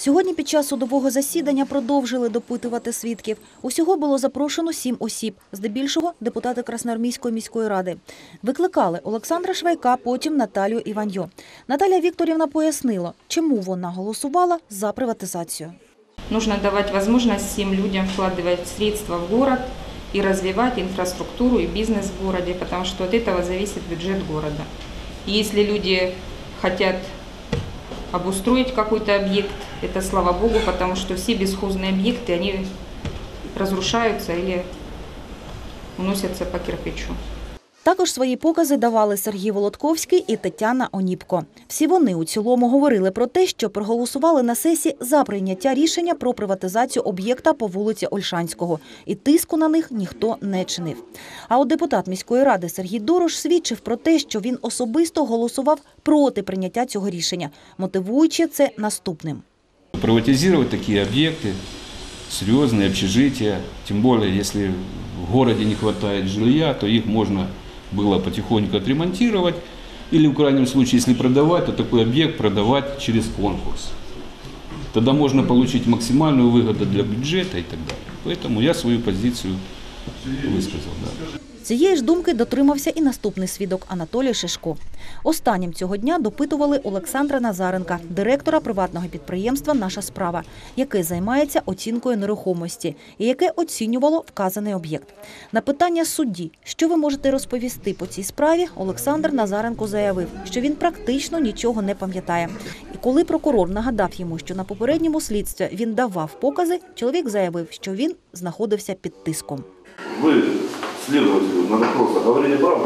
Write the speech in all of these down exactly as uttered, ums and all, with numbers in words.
Сьогодні під час судового засідання продовжили допитувати свідків. Усього було запрошено сім осіб, здебільшого депутати Красноармійської міської ради. Викликали Олександра Швайка, потім Наталію Іваньо. Наталія Вікторівна пояснила, чому вона голосувала за приватизацію. Нужно давать возможность всем людям вкладывать средства в город и развивать инфраструктуру и бизнес в городе, потому что от этого зависит бюджет города. И если люди хотят обустроить какой-то объект, это слава богу, потому что все бесхозные объекты, они разрушаются или уносятся по кирпичу. Також свої покази давали Сергій Володковський і Тетяна Оніпко. Всі вони у цілому говорили про те, що проголосували на сесії за прийняття рішення про приватизацію об'єкта по вулиці Ольшанського. І тиску на них ніхто не чинив. А от депутат міської ради Сергій Дорош свідчив про те, що він особисто голосував проти прийняття цього рішення, мотивуючи це наступним. Приватизувати такі об'єкти, серйозні общежиття, тим більше, якщо в місті не вистачає жилья, то їх можна было потихоньку отремонтировать, или в крайнем случае, если продавать, то такой объект продавать через конкурс. Тогда можно получить максимальную выгоду для бюджета и так далее. Поэтому я свою позицию высказал. Да. Цієї ж думки дотримався і наступний свідок Анатолій Шишко. Останнім цього дня допитували Олександра Назаренка, директора приватного підприємства «Наша справа», яке займається оцінкою нерухомості і яке оцінювало вказаний об'єкт. На питання судді, що ви можете розповісти по цій справі, Олександр Назаренко заявив, що він практично нічого не пам'ятає. І коли прокурор нагадав йому, що на попередньому слідстві він давав покази, чоловік заявив, що він знаходився під тиском. Ви следователю на вопросы говорили правду?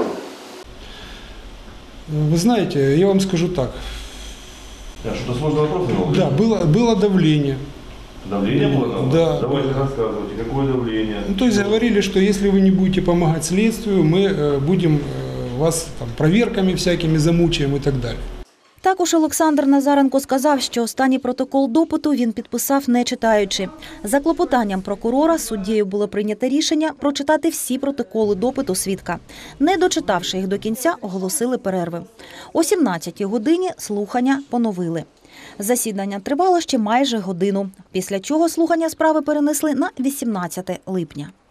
Вы знаете, я вам скажу так. Да, что-то сложный вопрос был? Да, было, было давление. Давление было? Да. Давайте рассказывайте, какое давление? Ну, то есть говорили, что если вы не будете помогать следствию, мы будем вас там проверками всякими замучаем и так далее. Також Олександр Назаренко сказав, що останній протокол допиту він підписав не читаючи. За клопотанням прокурора суддєю було прийнято рішення прочитати всі протоколи допиту свідка. Не дочитавши їх до кінця, оголосили перерви. О сімнадцятій годині слухання поновили. Засідання тривало ще майже годину, після чого слухання справи перенесли на вісімнадцяте липня.